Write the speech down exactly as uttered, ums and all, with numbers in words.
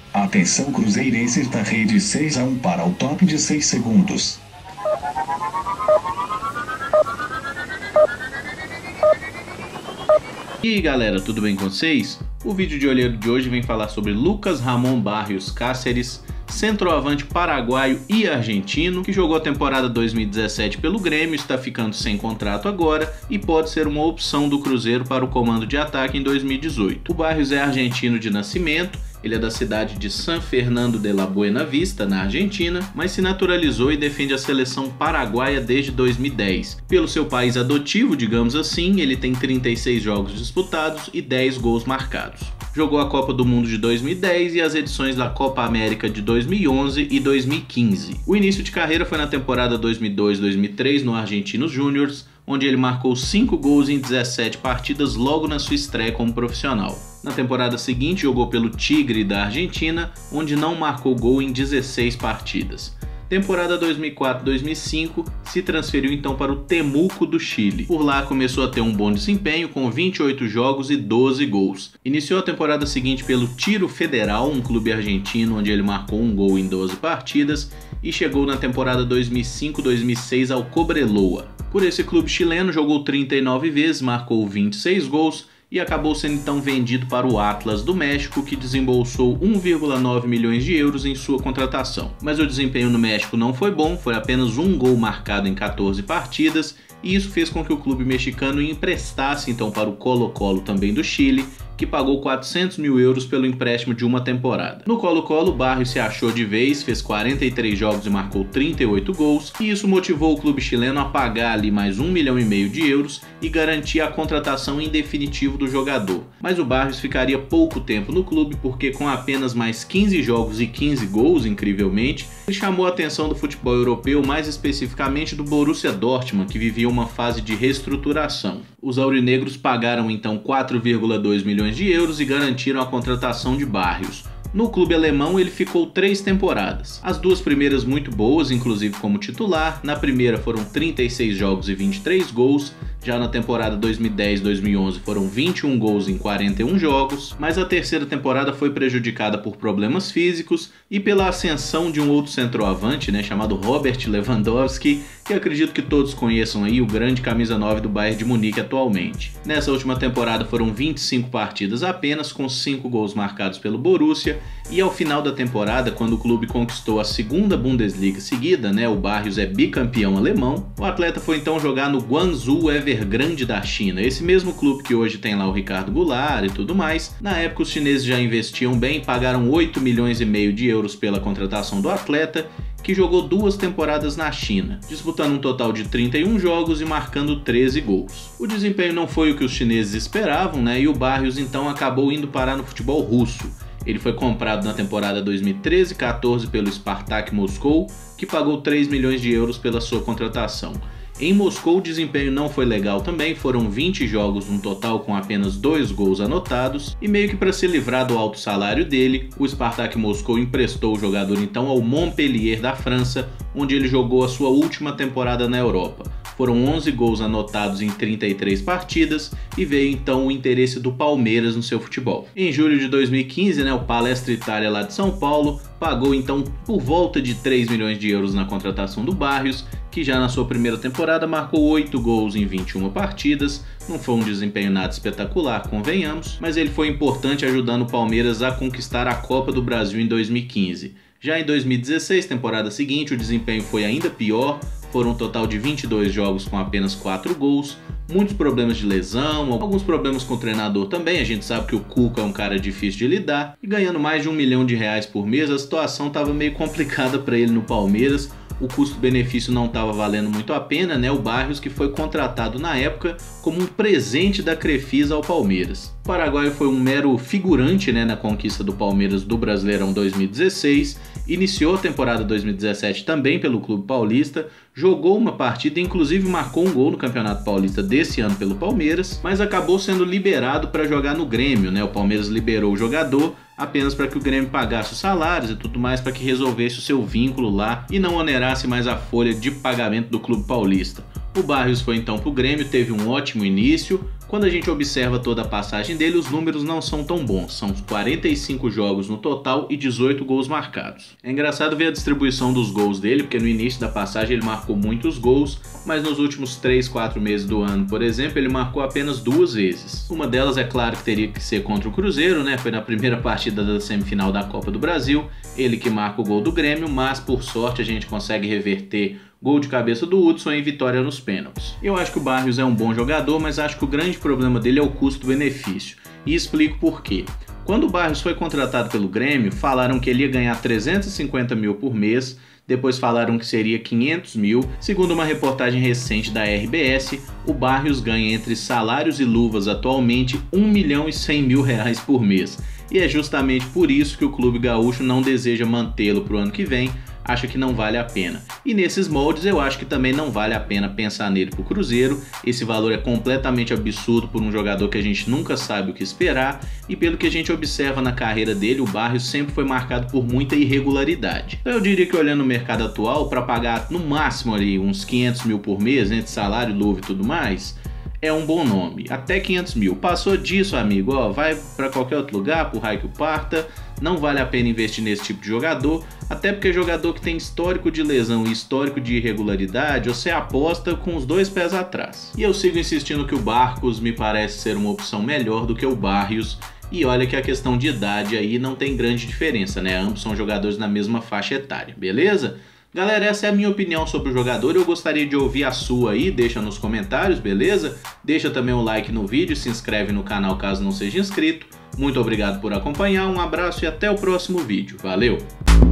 Atenção cruzeirenses da rede seis a um para o top de seis segundos. E aí galera, tudo bem com vocês? O vídeo de olheiro de hoje vem falar sobre Lucas Ramon Barrios Cáceres, centroavante paraguaio e argentino, que jogou a temporada dois mil e dezessete pelo Grêmio, está ficando sem contrato agora e pode ser uma opção do Cruzeiro para o comando de ataque em dois mil e dezoito. O Barrios é argentino de nascimento, ele é da cidade de San Fernando de la Buena Vista, na Argentina, mas se naturalizou e defende a seleção paraguaia desde dois mil e dez. Pelo seu país adotivo, digamos assim, ele tem trinta e seis jogos disputados e dez gols marcados. Jogou a Copa do Mundo de dois mil e dez e as edições da Copa América de dois mil e onze e dois mil e quinze. O início de carreira foi na temporada dois mil e dois dois mil e três no Argentinos Júniors, onde ele marcou cinco gols em dezessete partidas logo na sua estreia como profissional. Na temporada seguinte jogou pelo Tigre da Argentina, onde não marcou gol em dezesseis partidas. Temporada dois mil e quatro dois mil e cinco se transferiu então para o Temuco do Chile. Por lá começou a ter um bom desempenho com vinte e oito jogos e doze gols. Iniciou a temporada seguinte pelo Tiro Federal, um clube argentino onde ele marcou um gol em doze partidas, e chegou na temporada dois mil e cinco dois mil e seis ao Cobreloa. Por esse clube chileno jogou trinta e nove vezes, marcou vinte e seis gols e acabou sendo então vendido para o Atlas do México, que desembolsou um vírgula nove milhões de euros em sua contratação. Mas o desempenho no México não foi bom, foi apenas um gol marcado em quatorze partidas, e isso fez com que o clube mexicano emprestasse então para o Colo-Colo também do Chile, que pagou quatrocentos mil euros pelo empréstimo de uma temporada. No Colo-Colo, Barrios se achou de vez, fez quarenta e três jogos e marcou trinta e oito gols, e isso motivou o clube chileno a pagar ali mais um milhão e meio de euros e garantir a contratação em definitivo do jogador. Mas o Barrios ficaria pouco tempo no clube porque com apenas mais quinze jogos e quinze gols, incrivelmente, ele chamou a atenção do futebol europeu, mais especificamente do Borussia Dortmund, que vivia uma fase de reestruturação. Os aurinegros pagaram então quatro vírgula dois milhões de euros e garantiram a contratação de Barrios. No clube alemão ele ficou três temporadas, as duas primeiras muito boas, inclusive como titular. Na primeira foram trinta e seis jogos e vinte e três gols, já na temporada dois mil e dez dois mil e onze foram vinte e um gols em quarenta e um jogos, mas a terceira temporada foi prejudicada por problemas físicos e pela ascensão de um outro centroavante, né, chamado Robert Lewandowski, que acredito que todos conheçam aí, o grande camisa nove do Bayern de Munique atualmente. Nessa última temporada foram vinte e cinco partidas apenas, com cinco gols marcados pelo Borussia, e ao final da temporada, quando o clube conquistou a segunda Bundesliga seguida, né, o Barrios é bicampeão alemão, o atleta foi então jogar no Guangzhou Evergrande da China, esse mesmo clube que hoje tem lá o Ricardo Goulart e tudo mais. Na época os chineses já investiam bem, pagaram oito milhões e meio de euros pela contratação do atleta, que jogou duas temporadas na China, disputando um total de trinta e um jogos e marcando treze gols. O desempenho não foi o que os chineses esperavam, né, e o Barrios então acabou indo parar no futebol russo. Ele foi comprado na temporada dois mil e treze quatorze pelo Spartak Moscou, que pagou três milhões de euros pela sua contratação. Em Moscou o desempenho não foi legal também, foram vinte jogos num total com apenas dois gols anotados, e meio que para se livrar do alto salário dele, o Spartak Moscou emprestou o jogador então ao Montpellier da França, onde ele jogou a sua última temporada na Europa. Foram onze gols anotados em trinta e três partidas e veio então o interesse do Palmeiras no seu futebol. Em julho de dois mil e quinze, né, o Palestra Itália lá de São Paulo pagou então por volta de três milhões de euros na contratação do Barrios, que já na sua primeira temporada marcou oito gols em vinte e uma partidas. Não foi um desempenho nada espetacular, convenhamos, mas ele foi importante ajudando o Palmeiras a conquistar a Copa do Brasil em dois mil e quinze. Já em dois mil e dezesseis, temporada seguinte, o desempenho foi ainda pior, foram um total de vinte e dois jogos com apenas quatro gols, muitos problemas de lesão, alguns problemas com o treinador também, a gente sabe que o Cuca é um cara difícil de lidar, e ganhando mais de um milhão de reais por mês, a situação estava meio complicada para ele no Palmeiras. O custo-benefício não estava valendo muito a pena, né? O Barrios, que foi contratado na época como um presente da Crefisa ao Palmeiras. O paraguaio foi um mero figurante, né, na conquista do Palmeiras do Brasileirão dois mil e dezesseis, iniciou a temporada dois mil e dezessete também pelo Clube Paulista, jogou uma partida e inclusive marcou um gol no Campeonato Paulista desse ano pelo Palmeiras, mas acabou sendo liberado para jogar no Grêmio, né? O Palmeiras liberou o jogador apenas para que o Grêmio pagasse os salários e tudo mais, para que resolvesse o seu vínculo lá e não onerasse mais a folha de pagamento do Clube Paulista. O Barrios foi então para o Grêmio, teve um ótimo início, quando a gente observa toda a passagem dele, os números não são tão bons. São quarenta e cinco jogos no total e dezoito gols marcados. É engraçado ver a distribuição dos gols dele, porque no início da passagem ele marcou muitos gols, mas nos últimos três, quatro meses do ano, por exemplo, ele marcou apenas duas vezes. Uma delas, é claro, que teria que ser contra o Cruzeiro, né? Foi na primeira partida da semifinal da Copa do Brasil, ele que marca o gol do Grêmio, mas por sorte a gente consegue reverter gol de cabeça do Hudson em vitória nos pênaltis. Eu acho que o Barrios é um bom jogador, mas acho que o grande problema dele é o custo-benefício. E explico por quê. Quando o Barrios foi contratado pelo Grêmio, falaram que ele ia ganhar trezentos e cinquenta mil por mês, depois falaram que seria quinhentos mil. Segundo uma reportagem recente da R B S, o Barrios ganha entre salários e luvas atualmente um milhão e cem mil reais por mês. E é justamente por isso que o clube gaúcho não deseja mantê-lo para o ano que vem, acha que não vale a pena. E nesses moldes eu acho que também não vale a pena pensar nele pro Cruzeiro. Esse valor é completamente absurdo por um jogador que a gente nunca sabe o que esperar, e pelo que a gente observa na carreira dele, o Barrios sempre foi marcado por muita irregularidade. Então eu diria que, olhando o mercado atual, para pagar no máximo ali uns quinhentos mil por mês, entre salário, luva e tudo mais, é um bom nome, até quinhentos mil. Passou disso, amigo, ó, vai para qualquer outro lugar, pro raio que o parta. Não vale a pena investir nesse tipo de jogador, até porque jogador que tem histórico de lesão e histórico de irregularidade, você aposta com os dois pés atrás. E eu sigo insistindo que o Barcos me parece ser uma opção melhor do que o Barrios, e olha que a questão de idade aí não tem grande diferença, né? Ambos são jogadores na mesma faixa etária, beleza? Galera, essa é a minha opinião sobre o jogador, eu gostaria de ouvir a sua aí, deixa nos comentários, beleza? Deixa também um like no vídeo, se inscreve no canal caso não seja inscrito. Muito obrigado por acompanhar, um abraço e até o próximo vídeo. Valeu!